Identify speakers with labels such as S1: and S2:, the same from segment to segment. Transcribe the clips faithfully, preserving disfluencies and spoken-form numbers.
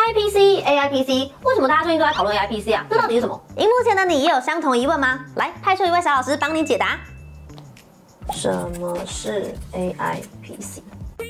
S1: I P C，A I P C， 为什么大家最近都在讨论 A I P C 啊？这到底是什么？荧幕前的你也有相同疑问吗？来，派出一位小老师帮你解答。什么是 A I P C？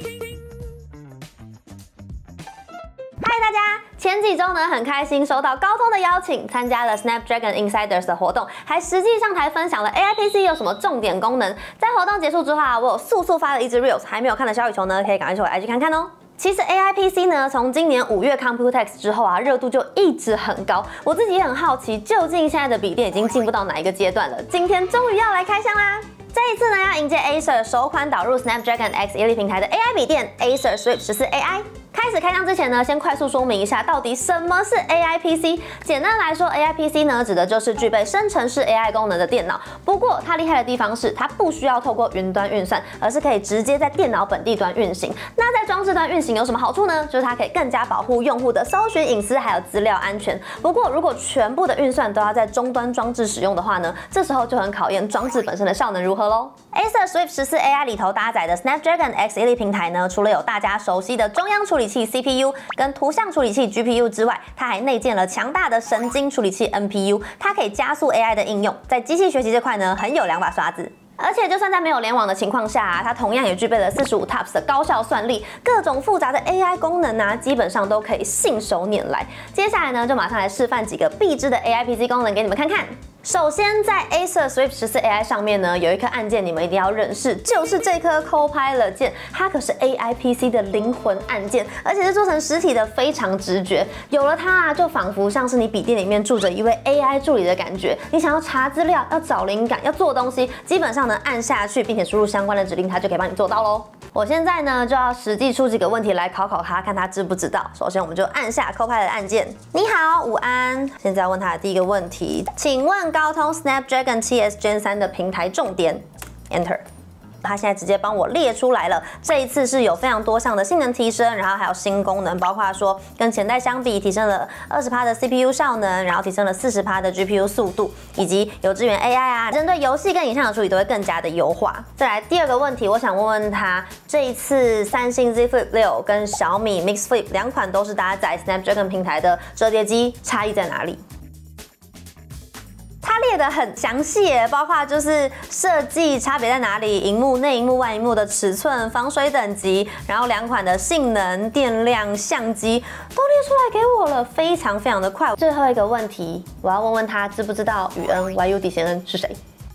S1: 嗨，大家！前几周呢，很开心收到高通的邀请，参加了 Snapdragon Insiders 的活动，还实际上台分享了 A I P C 有什么重点功能。在活动结束之后啊，我有速速发了一支 Reels， 还没有看的小雨球呢，可以赶快去我 I G 看看哦。其实 A I P C 呢，从今年五月 Computex 之后啊，热度就一直很高。我自己也很好奇，究竟现在的笔电已经进步到哪一个阶段了？今天终于要来开箱啦！这一次呢，要迎接 Acer 首款导入 Snapdragon X 一零平台的 A I 笔电 Acer Swift 十四 A I。开始开箱之前呢，先快速说明一下到底什么是 A I P C。简单来说 ，A I P C 呢指的就是具备生成式 A I 功能的电脑。不过它厉害的地方是，它不需要透过云端运算，而是可以直接在电脑本地端运行。那在装置端运行有什么好处呢？就是它可以更加保护用户的搜寻隐私还有资料安全。不过如果全部的运算都要在终端装置使用的话呢，这时候就很考验装置本身的效能如何咯。Acer Swift 十四 A I 里头搭载的 Snapdragon X 一零平台呢，除了有大家熟悉的中央处理器 C P U 跟图像处理器 G P U 之外，它还内建了强大的神经处理器 N P U， 它可以加速 A I 的应用，在机器学习这块呢，很有两把刷子。而且就算在没有联网的情况下啊，它同样也具备了四十五 T U P S 的高效算力，各种复杂的 A I 功能啊，基本上都可以信手拈来。接下来呢，就马上来示范几个必知的 A I P C 功能给你们看看。首先，在 Acer Swift 十四 A I 上面呢，有一颗按键你们一定要认识，就是这颗 Copilot 键，它可是 A I P C 的灵魂按键，而且是做成实体的，非常直觉。有了它啊，就仿佛像是你笔电里面住着一位 A I 助理的感觉。你想要查资料、要找灵感、要做东西，基本上呢按下去，并且输入相关的指令，它就可以帮你做到咯。我现在呢就要实际出几个问题来考考他，看他知不知道。首先，我们就按下 Copilot 的按键。你好，午安。现在要问他的第一个问题，请问高通 Snapdragon 七 S Gen 三的平台重点 ，Enter。它现在直接帮我列出来了。这一次是有非常多项的性能提升，然后还有新功能，包括说跟前代相比提升了 百分之二十 的 C P U 效能，然后提升了 百分之四十 的 G P U 速度，以及有支援 A I 啊，针对游戏跟影像的处理都会更加的优化。再来第二个问题，我想问问他，这一次三星 Z Flip 六跟小米 Mix Flip 两款都是搭载 Snapdragon 平台的折叠机，差异在哪里？它列得很详细耶，包括就是设计差别在哪里，荧幕内、荧幕外、荧幕的尺寸、防水等级，然后两款的性能、电量、相机都列出来给我了，非常非常的快。最后一个问题，我要问问他知不知道宇恩 Y U 底线恩是谁？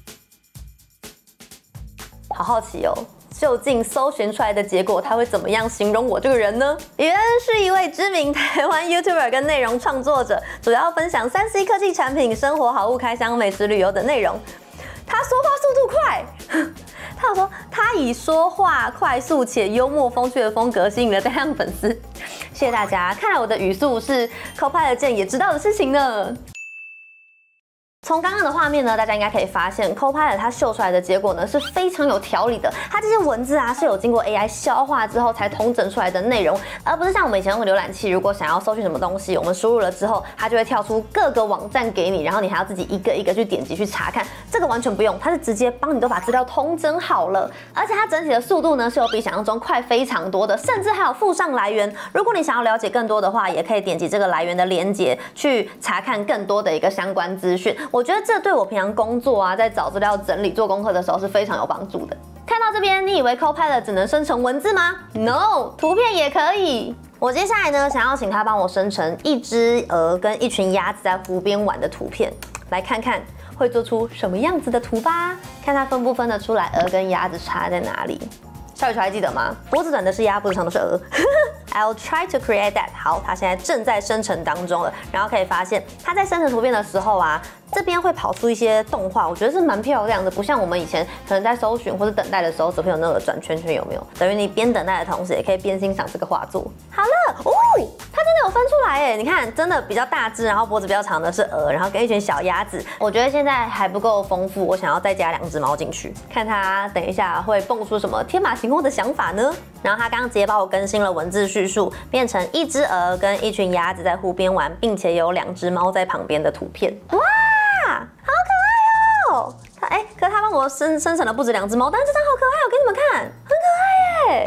S1: 好好奇哦。究竟搜寻出来的结果，他会怎么样形容我这个人呢？宇恩是一位知名台湾 YouTuber 跟内容创作者，主要分享三 C 科技产品、生活好物、开箱、美食旅游等内容。他说话速度快，他有说他以说话快速且幽默风趣的风格吸引了大量粉丝。谢谢大家，看来我的语速是 Copilot 键也知道的事情呢。从刚刚的画面呢，大家应该可以发现 ，Copilot 它秀出来的结果呢是非常有条理的。它这些文字啊是有经过 A I 消化之后才统整出来的内容，而不是像我们以前用的浏览器，如果想要搜寻什么东西，我们输入了之后，它就会跳出各个网站给你，然后你还要自己一个一个去点击去查看。这个完全不用，它是直接帮你都把资料统整好了，而且它整体的速度呢是有比想象中快非常多的，甚至还有附上来源。如果你想要了解更多的话，也可以点击这个来源的连结去查看更多的一个相关资讯。我觉得这对我平常工作啊，在找资料、整理、做功课的时候是非常有帮助的。看到这边，你以为 Copilot 只能生成文字吗 ？No， 图片也可以。我接下来呢，想要请他帮我生成一只鹅跟一群鸭子在湖边玩的图片，来看看会做出什么样子的图吧。看它分不分得出来鹅跟鸭子差在哪里。小雨球还记得吗？脖子短的是鸭，脖子长的是鹅。I'll try to create that。好，它现在正在生成当中了。然后可以发现，它在生成图片的时候啊，这边会跑出一些动画，我觉得是蛮漂亮的，不像我们以前可能在搜寻或者等待的时候，只会有那个转圈圈，有没有？等于你边等待的同时，也可以边欣赏这个画作。好了，哦，它真的有分出来耶！你看，真的比较大只，然后脖子比较长的是鹅，然后跟一群小鸭子。我觉得现在还不够丰富，我想要再加两只猫进去，看它等一下会蹦出什么天马行空的想法呢？然后它刚刚直接帮我更新了文字叙述，变成一只鹅跟一群鸭子在湖边玩，并且有两只猫在旁边的图片。哇，好可爱哦！它哎，可是它帮我生生成了不止两只猫，但是这张好可爱哦，给你们看，很可爱耶！大家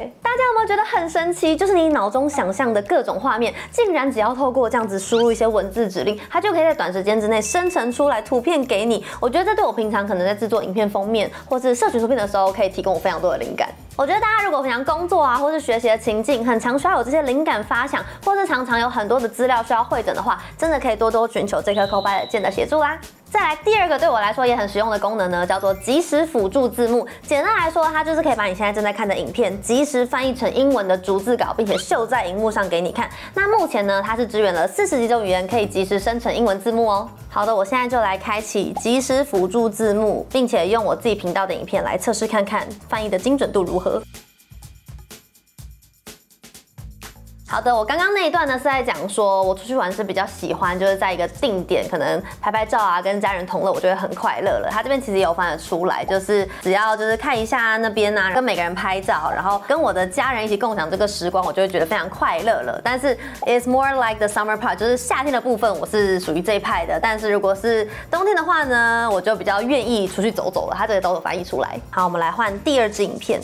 S1: 有没有觉得很神奇？就是你脑中想象的各种画面，竟然只要透过这样子输入一些文字指令，它就可以在短时间之内生成出来图片给你。我觉得这对我平常可能在制作影片封面或是社群图片的时候，可以提供我非常多的灵感。我觉得大家如果平常工作啊，或是学习的情境，很常需要有这些灵感发想，或是常常有很多的资料需要汇整的话，真的可以多多寻求这颗 Copilot 键的协助啦。再来第二个对我来说也很实用的功能呢，叫做即时辅助字幕。简单来说，它就是可以把你现在正在看的影片即时翻译成英文的逐字稿，并且秀在荧幕上给你看。那目前呢，它是支援了四十几种语言，可以即时生成英文字幕哦。好的，我现在就来开启即时辅助字幕，并且用我自己频道的影片来测试看看翻译的精准度如何。好的，我刚刚那一段呢是在讲说，我出去玩是比较喜欢，就是在一个定点，可能拍拍照啊，跟家人同乐，我就会很快乐了。他这边其实也有翻得出来，就是只要就是看一下那边啊，跟每个人拍照，然后跟我的家人一起共享这个时光，我就会觉得非常快乐了。但是 it's more like the summer part， 就是夏天的部分，我是属于这一派的。但是如果是冬天的话呢，我就比较愿意出去走走了。他这个都有翻译出来。好，我们来换第二支影片。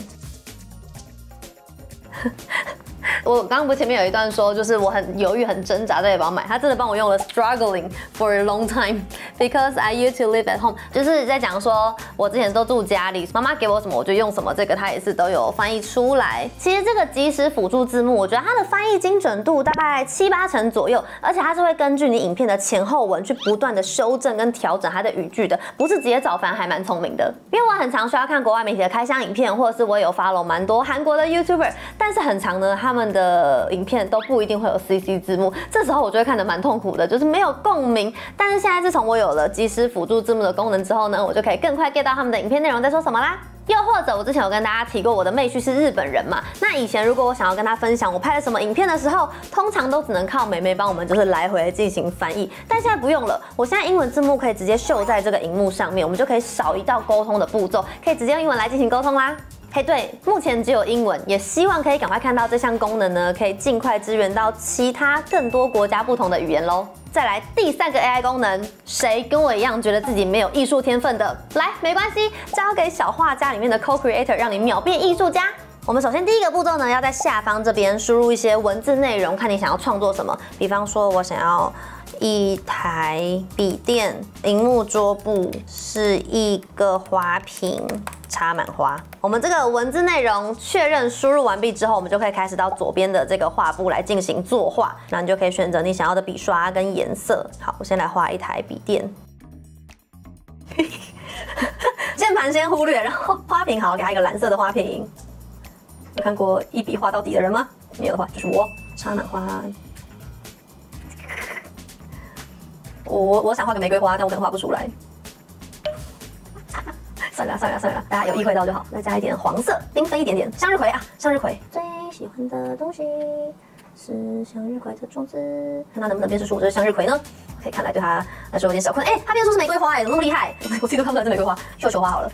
S1: 我刚刚不是前面有一段说，就是我很犹豫、很挣扎，到底要不要买。他真的帮我用了 struggling for a long time because I used to live at home， 就是在讲说我之前都住家里，妈妈给我什么我就用什么，这个它也是都有翻译出来。其实这个即时辅助字幕，我觉得它的翻译精准度大概七八成左右，而且它是会根据你影片的前后文去不断的修正跟调整它的语句的，不是直接找翻，还蛮聪明的。因为我很常需要看国外媒体的开箱影片，或者是我有 follow 蛮多韩国的 YouTuber， 但是很常呢，他们的影片都不一定会有 C C 字幕，这时候我就会看得蛮痛苦的，就是没有共鸣。但是现在自从我有了即时辅助字幕的功能之后呢，我就可以更快 get 到他们的影片内容在说什么啦。又或者我之前有跟大家提过，我的妹婿是日本人嘛，那以前如果我想要跟他分享我拍了什么影片的时候，通常都只能靠妹妹帮我们就是来回进行翻译，但现在不用了，我现在英文字幕可以直接秀在这个荧幕上面，我们就可以少一道沟通的步骤，可以直接用英文来进行沟通啦。嘿，对，目前只有英文，也希望可以赶快看到这项功能呢，可以尽快支援到其他更多国家不同的语言咯。再来第三个 A I 功能，谁跟我一样觉得自己没有艺术天分的？来，没关系，交给小画家里面的 Co-Creator， 让你秒变艺术家。我们首先第一个步骤呢，要在下方这边输入一些文字内容，看你想要创作什么。比方说，我想要一台笔电，荧幕桌布是一个花瓶，插满花。我们这个文字内容确认输入完毕之后，我们就可以开始到左边的这个画布来进行作画。那你就可以选择你想要的笔刷跟颜色。好，我先来画一台笔电。键盘先忽略，然后花瓶好，给它一个蓝色的花瓶。有看过一笔画到底的人吗？没有的话，就是我，插满花。我我想画个玫瑰花，但我可能画不出来。算了算了算了，大家有意会到就好。再加一点黄色，缤纷一点点。向日葵啊，向日葵。最喜欢的东西是向日葵的种子。看它能不能辨识出我这是向日葵呢？可以看来对它来说有点小困。哎、欸，它辨识出是玫瑰花、欸，哎，怎么那么厉害？我自己都看不出来是玫瑰花，绣球花好了。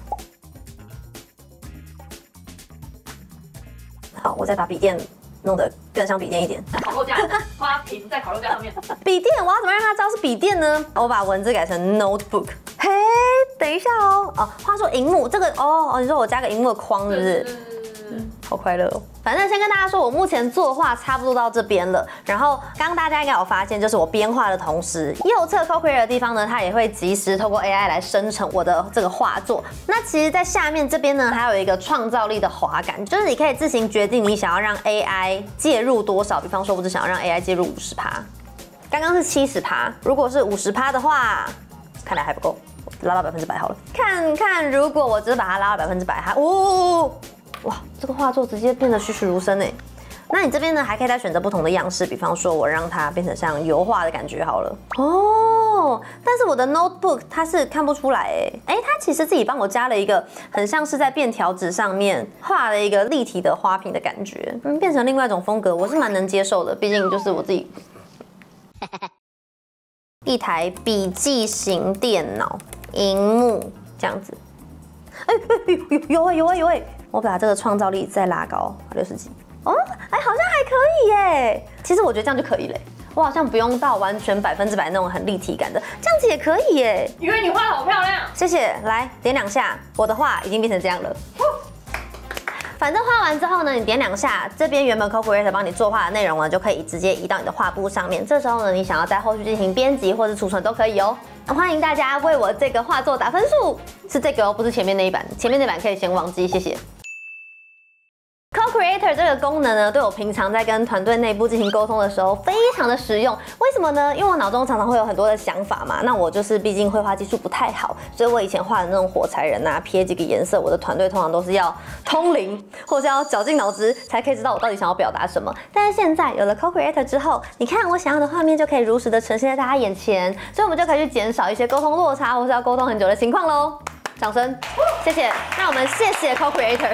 S1: 好，我再把笔电弄得更像笔电一点。
S2: 烤肉架，花瓶在烤肉架上面。
S1: 笔电，我要怎么让他知道是笔电呢？我把文字改成 notebook。嘿，等一下哦。哦，话说荧幕这个哦哦，你说我加个荧幕的框是不是？嗯，好快乐哦。反正先跟大家说，我目前作画差不多到这边了。然后刚刚大家应该有发现，就是我边画的同时，右侧 Co-Creator 的地方呢，它也会及时透过 A I 来生成我的这个画作。那其实，在下面这边呢，还有一个创造力的滑杆，就是你可以自行决定你想要让 A I 介入多少。比方说，我只想要让 A I 介入五十趴，刚刚是七十趴，如果是五十趴的话，看来还不够，拉到百分之百好了。看看，如果我只是把它拉到百分之百，它哦。哇，这个画作直接变得栩栩如生哎！那你这边呢，还可以再选择不同的样式，比方说我让它变成像油画的感觉好了。哦，但是我的 notebook 它是看不出来哎，哎，它其实自己帮我加了一个很像是在便条纸上面画了一个立体的花瓶的感觉，嗯，变成另外一种风格，我是蛮能接受的，毕竟就是我自己。一台笔记型电脑，萤幕这样子。哎哎有有哎有哎有哎！我把这个创造力再拉高，六十几哦，哎，好像还可以耶。其实我觉得这样就可以嘞，我好像不用到完全百分之百那种很立体感的，这样子也可以耶。
S2: 因为你画得好漂亮，
S1: 谢谢。来点两下，我的画已经变成这样了。 反正画完之后呢，你点两下，这边原本 Co-Creator 帮你作画的内容呢，就可以直接移到你的画布上面。这时候呢，你想要在后续进行编辑或是储存都可以哦。欢迎大家为我这个画作打分数，是这个哦，不是前面那一版，前面那版可以先忘记，谢谢。Co-Creator 这个功能呢，对我平常在跟团队内部进行沟通的时候非常的实用。为什么呢？因为我脑中常常会有很多的想法嘛。那我就是毕竟绘画技术不太好，所以我以前画的那种火柴人啊，撇几个颜色，我的团队通常都是要通灵，或是要绞尽脑汁才可以知道我到底想要表达什么。但是现在有了 Co-Creator 之后，你看我想要的画面就可以如实的呈现在大家眼前，所以我们就可以去减少一些沟通落差，或是要沟通很久的情况喽。掌声，谢谢。那我们谢谢 Co-Creator。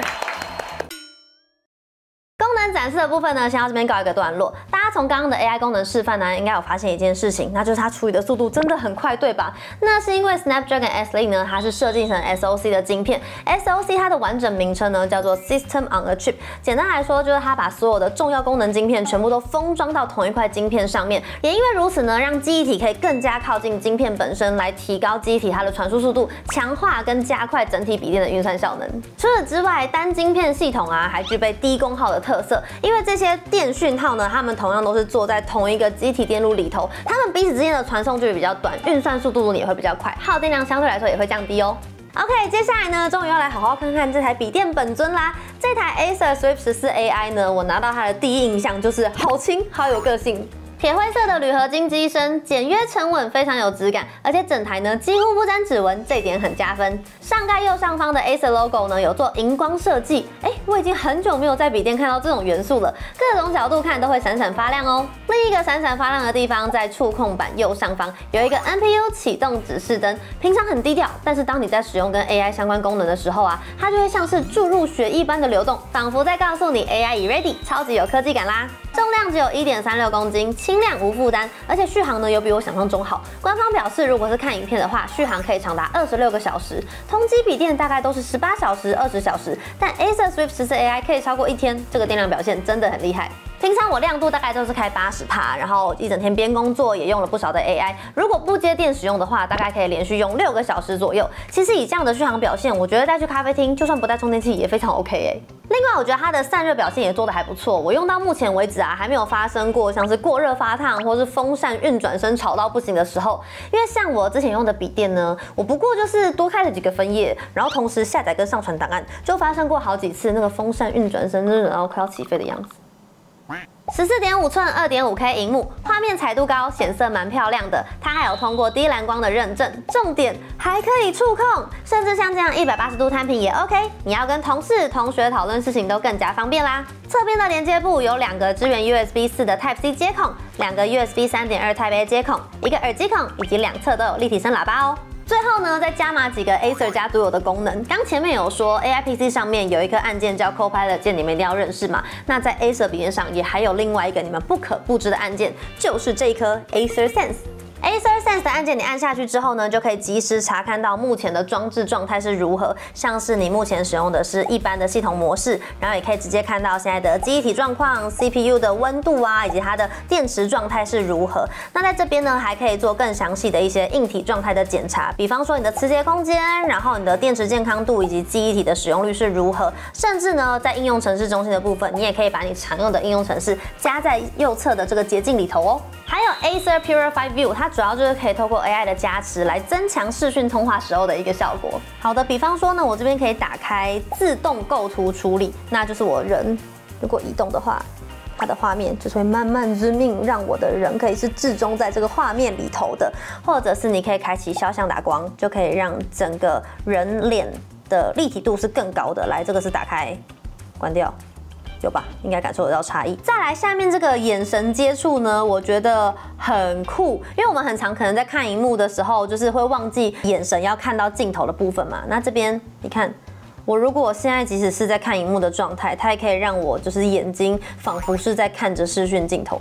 S1: 功能展示的部分呢，先到这边告一个段落。大家从刚刚的 A I 功能示范呢，应该有发现一件事情，那就是它处理的速度真的很快，对吧？那是因为 Snapdragon S 零呢，它是设计成 S O C 的晶片。S O C 它的完整名称呢叫做 System on a Chip。简单来说，就是它把所有的重要功能晶片全部都封装到同一块晶片上面。也因为如此呢，让记忆体可以更加靠近晶片本身，来提高记忆体它的传输速度，强化跟加快整体笔电的运算效能。除此之外，单晶片系统啊，还具备低功耗的特色。因为这些电讯号呢，它们同样都是坐在同一个机体电路里头，它们彼此之间的传送距离比较短，运算速度也会比较快，耗电量相对来说也会降低哦。OK， 接下来呢，终于要来好好看看这台笔电本尊啦。这台 Acer Swift 十四 A I 呢，我拿到它的第一印象就是好轻，好有个性。铁灰色的铝合金机身，简约沉稳，非常有质感，而且整台呢几乎不沾指纹，这一点很加分。上盖右上方的 Acer logo 呢有做荧光设计，哎，我已经很久没有在笔电看到这种元素了，各种角度看都会闪闪发亮哦。另一个闪闪发亮的地方在触控板右上方有一个 N P U 启动指示灯，平常很低调，但是当你在使用跟 A I 相关功能的时候啊，它就会像是注入血一般的流动，仿佛在告诉你 A I 已 ready， 超级有科技感啦。重量只有 一点三六公斤，轻量无负担，而且续航呢有比我想象中好。官方表示，如果是看影片的话，续航可以长达二十六个小时，同机笔电大概都是十八小时、二十小时，但 Acer Swift 十四 A I 可以超过一天，这个电量表现真的很厉害。平常我亮度大概都是开八十趴，然后一整天边工作也用了不少的 A I。如果不接电使用的话，大概可以连续用六个小时左右。其实以这样的续航表现，我觉得带去咖啡厅，就算不带充电器也非常 OK 哎。另外，我觉得它的散热表现也做得还不错。我用到目前为止啊，还没有发生过像是过热发烫或是风扇运转声吵到不行的时候。因为像我之前用的笔电呢，我不过就是多开了几个分页，然后同时下载跟上传档案，就发生过好几次那个风扇运转声，真的然后快要起飞的样子。十四点五寸 二点五K 萤幕，画面彩度高，显色蛮漂亮的。它还有通过低蓝光的认证，重点还可以触控，甚至像这样一百八十度摊平也 OK。你要跟同事、同学讨论事情都更加方便啦。侧边的连接部有两个支援 U S B 四的 Type C 接孔，两个 U S B 三点二 Type A 接孔，一个耳机孔，以及两侧都有立体声喇叭哦。最后呢，再加码几个 Acer 家独有的功能。刚前面有说 A I P C 上面有一颗按键叫 Copilot 键，你们一定要认识嘛。那在 Acer 笔电上也还有另外一个你们不可不知的按键，就是这一颗 Acer Sense。Acer Sense 的按键，你按下去之后呢，就可以及时查看到目前的装置状态是如何，像是你目前使用的是一般的系统模式，然后也可以直接看到现在的记忆体状况、C P U 的温度啊，以及它的电池状态是如何。那在这边呢，还可以做更详细的一些硬体状态的检查，比方说你的磁碟空间，然后你的电池健康度以及记忆体的使用率是如何，甚至呢，在应用程式中心的部分，你也可以把你常用的应用程式加在右侧的这个捷径里头哦。还有 Acer Purify View， 它主要就是可以透过 A I 的加持来增强视讯通话时候的一个效果。好的，比方说呢，我这边可以打开自动构图处理，那就是我人如果移动的话，它的画面就是会慢慢 zoom in， 让我的人可以是置中在这个画面里头的，或者是你可以开启肖像打光，就可以让整个人脸的立体度是更高的。来，这个是打开，关掉。有吧？应该感受得到差异。再来，下面这个眼神接触呢，我觉得很酷，因为我们很常可能在看荧幕的时候，就是会忘记眼神要看到镜头的部分嘛。那这边你看，我如果现在即使是在看荧幕的状态，它也可以让我就是眼睛仿佛是在看着视讯镜头的。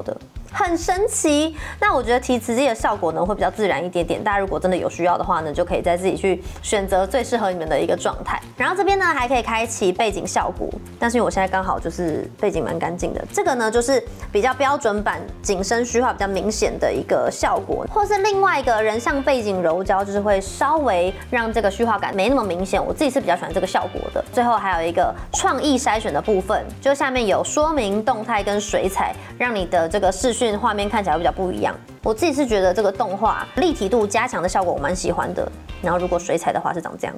S1: 很神奇。那我觉得提词机的效果呢会比较自然一点点，大家如果真的有需要的话呢，就可以再自己去选择最适合你们的一个状态。然后这边呢还可以开启背景效果，但是因为我现在刚好就是背景蛮干净的，这个呢就是比较标准版景深虚化比较明显的一个效果，或是另外一个人像背景柔焦，就是会稍微让这个虚化感没那么明显。我自己是比较喜欢这个效果的。最后还有一个创意筛选的部分，就下面有说明、动态跟水彩，让你的这个视讯画面看起来会比较不一样。我自己是觉得这个动画立体度加强的效果我蛮喜欢的。然后如果水彩的话是长这样。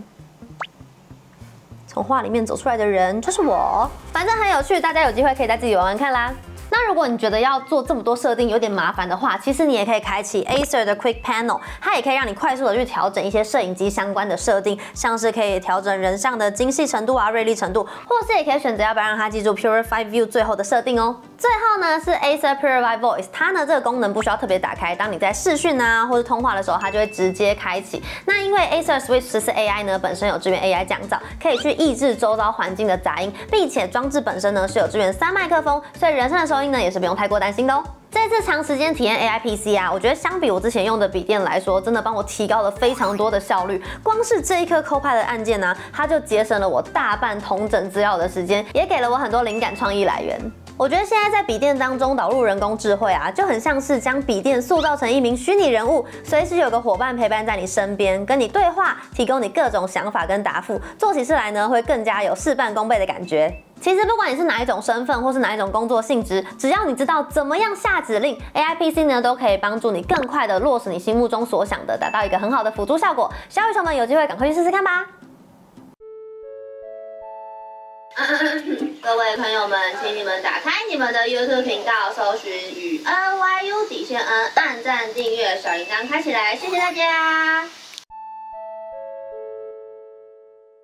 S1: 从画里面走出来的人就是我，反正很有趣，大家有机会可以再自己玩玩看啦。那如果你觉得要做这么多设定有点麻烦的话，其实你也可以开启 Acer 的 Quick Panel， 它也可以让你快速的去调整一些摄影机相关的设定，像是可以调整人像的精细程度啊、锐利程度，或是也可以选择要不要让它记住 Purify View 最后的设定哦。最后呢是 Acer Purify Voice， 它呢这个功能不需要特别打开，当你在视讯啊或是通话的时候，它就会直接开启。那因为 Acer Switch 十四 A I 呢本身有支援 A I 降噪，可以去抑制周遭环境的杂音，并且装置本身呢是有支援三麦克风，所以人声的收音呢也是不用太过担心的哦。这次长时间体验 A I P C 啊，我觉得相比我之前用的笔电来说，真的帮我提高了非常多的效率。光是这一颗 Copilot 的按键呢、啊，它就节省了我大半统整资料的时间，也给了我很多灵感创意来源。我觉得现在在笔电当中导入人工智慧啊，就很像是将笔电塑造成一名虚拟人物，随时有个伙伴陪伴在你身边，跟你对话，提供你各种想法跟答复，做起事来呢会更加有事半功倍的感觉。其实不管你是哪一种身份，或是哪一种工作性质，只要你知道怎么样下指令 ，A I P C 呢都可以帮助你更快的落实你心目中所想的，达到一个很好的辅助效果。小宇宙们有机会赶快去试试看吧！各位朋友们，请你们打开你们的 YouTube 频道，搜寻与 N Y U 底线 N， 按赞、订阅、小铃铛开起来，谢谢大家！